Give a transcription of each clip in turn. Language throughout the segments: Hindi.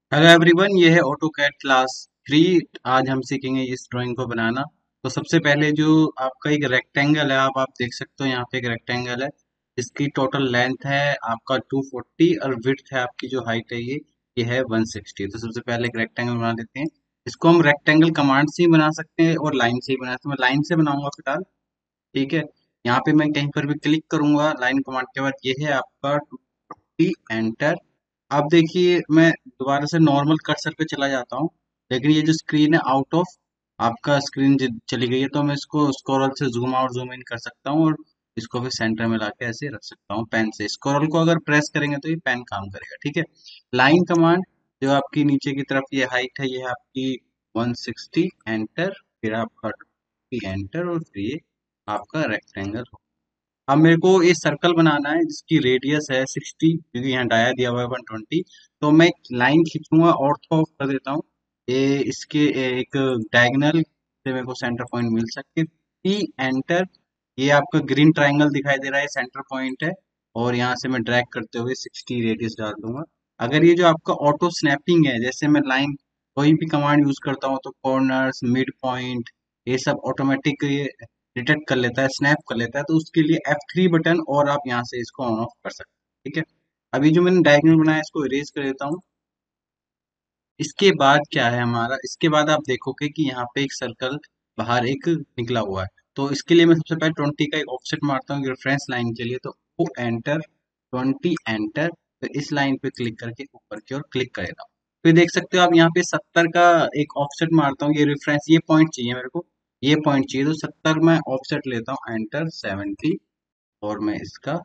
हेलो एवरीवन, ये है ऑटोकैड क्लास 3। आज हम सीखेंगे इस ड्राइंग को बनाना। तो सबसे पहले जो आपका एक रेक्टेंगल है, आप देख सकते हो यहाँ पे एक रेक्टेंगल है। इसकी टोटल लेंथ है आपका 240 और विड्थ है आपकी जो हाइट है ये है 160। तो सबसे पहले एक रेक्टेंगल बना देते हैं। इसको हम रेक्टेंगल कमांड से ही बना सकते हैं और लाइन से ही बना सकते हैं। मैं लाइन से बनाऊंगा फिलहाल। ठीक है, यहाँ पे मैं कहीं पर भी क्लिक करूंगा लाइन कमांड के बाद, ये है आपका 240 एंटर। अब देखिए मैं दोबारा से नॉर्मल कर्सर पे चला जाता हूँ, लेकिन ये जो स्क्रीन है आउट ऑफ आपका स्क्रीन चली गई है, तो मैं इसको स्क्रॉल से जूम आउट जूम इन कर सकता हूँ और इसको फिर सेंटर में लाके ऐसे रख सकता हूँ पेन से। स्क्रॉल को अगर प्रेस करेंगे तो ये पेन काम करेगा। ठीक है, लाइन कमांड जो आपकी नीचे की तरफ ये हाइट है, ये है आपकी 160 एंटर, फिर आपका 20 एंटर और फिर ये आपका रेक्टेंगल। अब मेरे को ये सर्कल बनाना है जिसकी रेडियस है 60, क्योंकि यहाँ डाया दिया हुआ है 120। तो मैं एक लाइन खींचूंगा, ऑर्थो ऑफ कर देता हूँ। ये इसके एक डायगोनल से मेरे को सेंटर पॉइंट मिल सके। P enter. ये आपका ग्रीन ट्राइंगल दिखाई दे रहा है, सेंटर पॉइंट है। और यहाँ से मैं ड्रैग करते हुए 60 रेडियस डाल दूंगा। अगर ये जो आपका ऑटो स्नैपिंग है, जैसे मैं लाइन कोई भी कमांड यूज करता हूँ तो कॉर्नर्स, मिड पॉइंट, ये सब ऑटोमेटिक डिटेक्ट कर लेता है, स्नैप कर लेता है। तो उसके लिए F3 बटन और आप यहाँ से इसको ऑन ऑफ कर सकते हैं। ठीक है, अभी जो मैंने डायग्राम बनाया इसको इरेज कर देता हूँ। इसके बाद क्या है हमारा, इसके बाद आप देखोगे कि यहाँ पे एक सर्कल बाहर एक निकला हुआ है। तो इसके लिए मैं सबसे पहले 20 का एक ऑफसेट मारता हूँ रेफरेंस लाइन के लिए। तो वो एंटर, 20 एंटर, फिर इस लाइन पे क्लिक करके ऊपर की ओर क्लिक करेगा। फिर देख सकते हो आप यहाँ पे 70 का एक ऑफसेट मारता हूँ, ये रेफरेंस, ये पॉइंट चाहिए मेरे को, ये पॉइंट चाहिए। तो 70 में ऑफसेट लेता हूँ, एंटर 70, और मैं इसका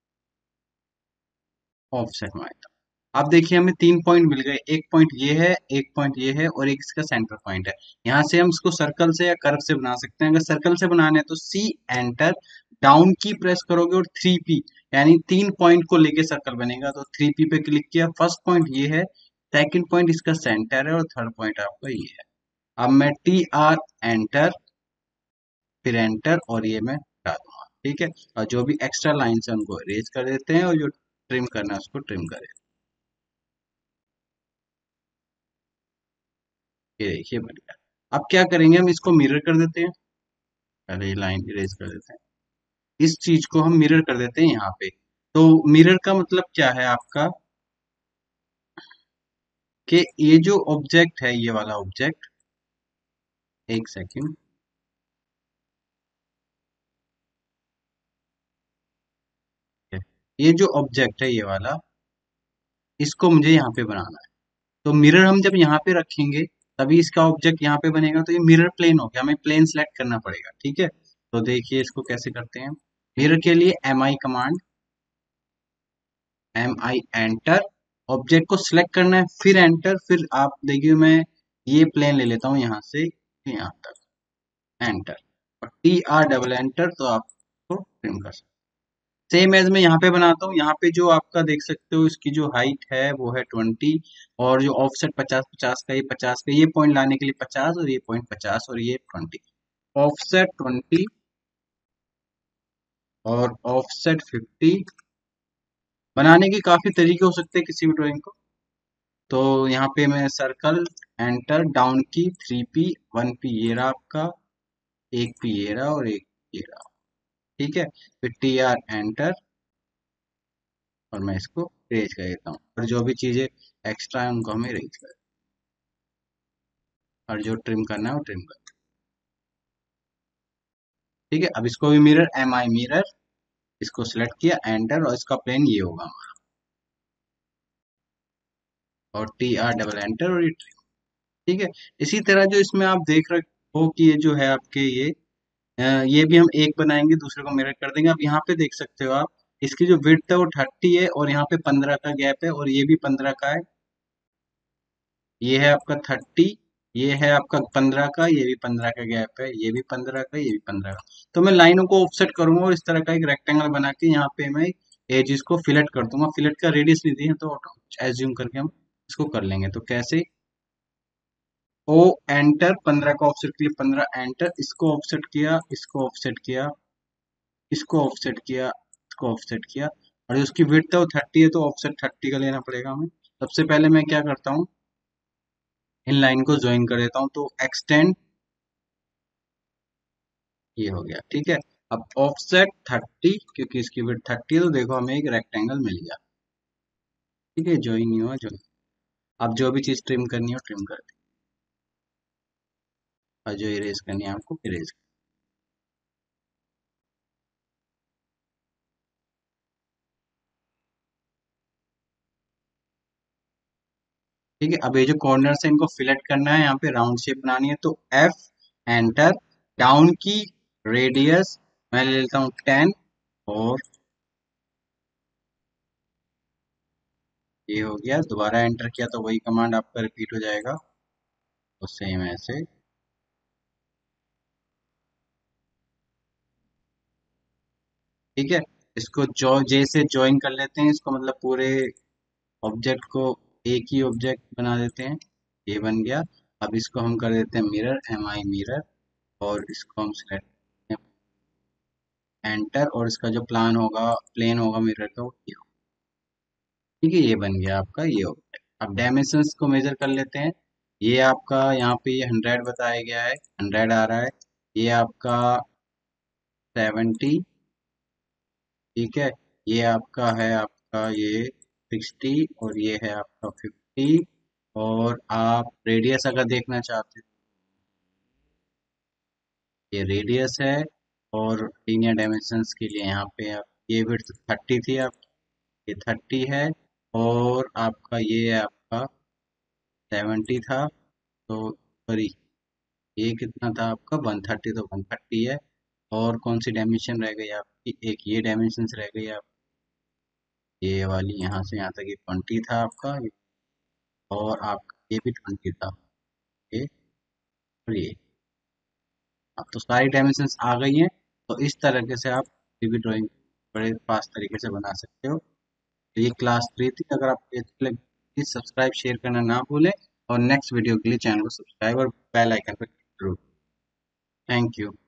ऑफसेट मारता हूँ। अब देखिए हमें 3 पॉइंट मिल गए, एक पॉइंट ये है, एक पॉइंट ये है और एक इसका सेंटर पॉइंट है। यहाँ से हम इसको सर्कल से या कर्व से बना सकते हैं। अगर सर्कल से बनाना है तो सी एंटर, डाउन की प्रेस करोगे और 3P, यानी 3 पॉइंट को लेके सर्कल बनेगा। तो 3P पे क्लिक किया, फर्स्ट पॉइंट ये है, सेकंड पॉइंट इसका सेंटर है और थर्ड पॉइंट आपका ये है। अब मैं TR एंटर, फिर एंटर, और ये मैं हटा दूंगा। ठीक है, और जो भी एक्स्ट्रा लाइन है उनको इरेज कर देते हैं और जो ट्रिम करना है उसको ट्रिम कर देते हैं। ये देखिए बन गया। अब क्या करेंगे, हम इसको मिरर कर देते हैं। पहले ये लाइन इरेज कर देते हैं, इस चीज को हम मिरर कर देते हैं यहाँ पे। तो मिरर का मतलब क्या है आपका, कि ये जो ऑब्जेक्ट है, ये वाला ऑब्जेक्ट, एक सेकंड, ये जो ऑब्जेक्ट है ये वाला, इसको मुझे यहाँ पे बनाना है। तो मिरर हम जब यहाँ पे रखेंगे तभी इसका ऑब्जेक्ट यहाँ पे बनेगा। तो ये मिरर प्लेन हो गया, हमें प्लेन सेलेक्ट करना पड़ेगा। ठीक है, तो देखिए इसको कैसे करते हैं। मिरर के लिए MI command, MI enter, object को सिलेक्ट करना है, फिर एंटर, फिर आप देखिए मैं ये प्लेन ले लेता हूँ यहाँ से यहाँ तक, एंटर, और TR डबल एंटर, तो आपको ट्रिम कर सकते। सेम एज मैं यहाँ पे बनाता हूँ। यहाँ पे जो आपका देख सकते हो, इसकी जो हाइट है वो है 20, और जो ऑफसेट 50-50 का, ये 50 का, ये पॉइंट लाने के लिए 50 और ये पॉइंट 50 और ये 20, ऑफसेट 20 और ऑफसेट 50। बनाने के काफी तरीके हो सकते हैं किसी भी ड्राइंग को। तो यहाँ पे मैं सर्कल, एंटर, डाउन की 3P, 1P ये रहा आपका, एक P ये रहा और एक ये रहा। ठीक है, फिर TR एंटर, और मैं इसको इरेज कर देता हूँ, और जो भी चीजें एक्स्ट्रा है उनको हमें इरेज कर, और जो ट्रिम करना है वो ट्रिम कर। ठीक है, अब इसको भी मिरर, MI मिरर, इसको सिलेक्ट किया, एंटर, और इसका प्लेन ये होगा हमारा, और TR डबल एंटर, और ये ट्रिम। ठीक है, इसी तरह जो इसमें आप देख रहे हो कि ये जो है आपके ये भी हम एक बनाएंगे, दूसरे को मिरर कर देंगे। अब यहाँ पे देख सकते हो आप, इसकी जो विड्थ है वो 30 है और यहाँ पे 15 का गैप है, और ये भी 15 का है। ये है आपका 30, ये है आपका 15 का, ये भी 15 का गैप है, ये भी 15 का, ये भी 15 का। तो मैं लाइनों को ऑफसेट करूंगा और इस तरह का एक रेक्टेंगल बना के यहाँ पे मैं एजिस को फिलेट कर दूंगा। फिलेट का रेडियस नहीं दिया तो एज्यूम करके हम इसको कर लेंगे। तो कैसे, ओ एंटर, 15 का ऑफसेट के लिए 15 एंटर, इसको ऑफसेट किया, इसको ऑफसेट किया, इसको ऑफसेट किया, इसको ऑफसेट किया, और जो उसकी विड्थ है वो 30 है तो ऑफसेट 30 का लेना पड़ेगा हमें। सबसे पहले मैं क्या करता हूँ, इन लाइन को ज्वाइन कर देता हूँ, तो एक्सटेंड ये हो गया। ठीक है, अब ऑफसेट 30, क्योंकि इसकी विड्थ 30 है, तो देखो हमें एक रेक्टेंगल मिल गया। ठीक है, ज्वाइन नहीं हुआ, ज्वाइन। अब जो भी चीज ट्रिम करनी हो ट्रिम कर दी, और जो इरेज करनी है आपको इरेज। ठीक है, अब ये जो कॉर्नर है इनको फिलेट करना है, यहाँ पे राउंड शेप बनानी है, तो एफ एंटर, डाउन की, रेडियस मैं ले लेता हूँ 10, और ये हो गया। दोबारा एंटर किया तो वही कमांड आपका रिपीट हो जाएगा, तो सेम ऐसे। ठीक है, इसको जो जे से ज्वाइन कर लेते हैं, इसको मतलब पूरे ऑब्जेक्ट को एक ही ऑब्जेक्ट बना देते हैं। ये बन गया। अब इसको हम कर देते हैं मिरर, एम आई मिरर, और इसको हम सेलेक्ट एंटर, और इसका जो प्लेन होगा मिरर का वो ये होगा। ठीक है, ये बन गया आपका ये ऑब्जेक्ट। अब डायमेंशंस को मेजर कर लेते हैं। ये आपका यहाँ पे ये 100 बताया गया है, 100 आ रहा है। ये आपका 70। ठीक है, ये आपका है, आपका ये 60, और ये है आपका 50। और आप रेडियस अगर देखना चाहते हो, ये रेडियस है। और लीनियर डायमेंशंस के लिए यहाँ पे आप ये विड्थ 30 थी, आप ये 30 है। और आपका ये है आपका 70 था, तो सॉरी, ये कितना था आपका 130, तो 130 है। और कौन सी डायमेंशन रह गई आपकी, एक ये डायमेंशन रह गई आप, ये वाली यहाँ से यहाँ तक ये 20 था आपका, और आपका ये भी 20 था, ये और ये। अब तो सारी डायमेंशंस आ गई हैं, तो इस तरीके से आप कोई भी ड्राइंग बड़े फास्ट तरीके से बना सकते हो। तो ये क्लास 3 थी। अगर आपको अच्छी लगी प्लीज सब्सक्राइब शेयर करना ना भूलें, और नेक्स्ट वीडियो के लिए चैनल को सब्सक्राइब और बेल आइकन पर क्लिक करो। Thank you.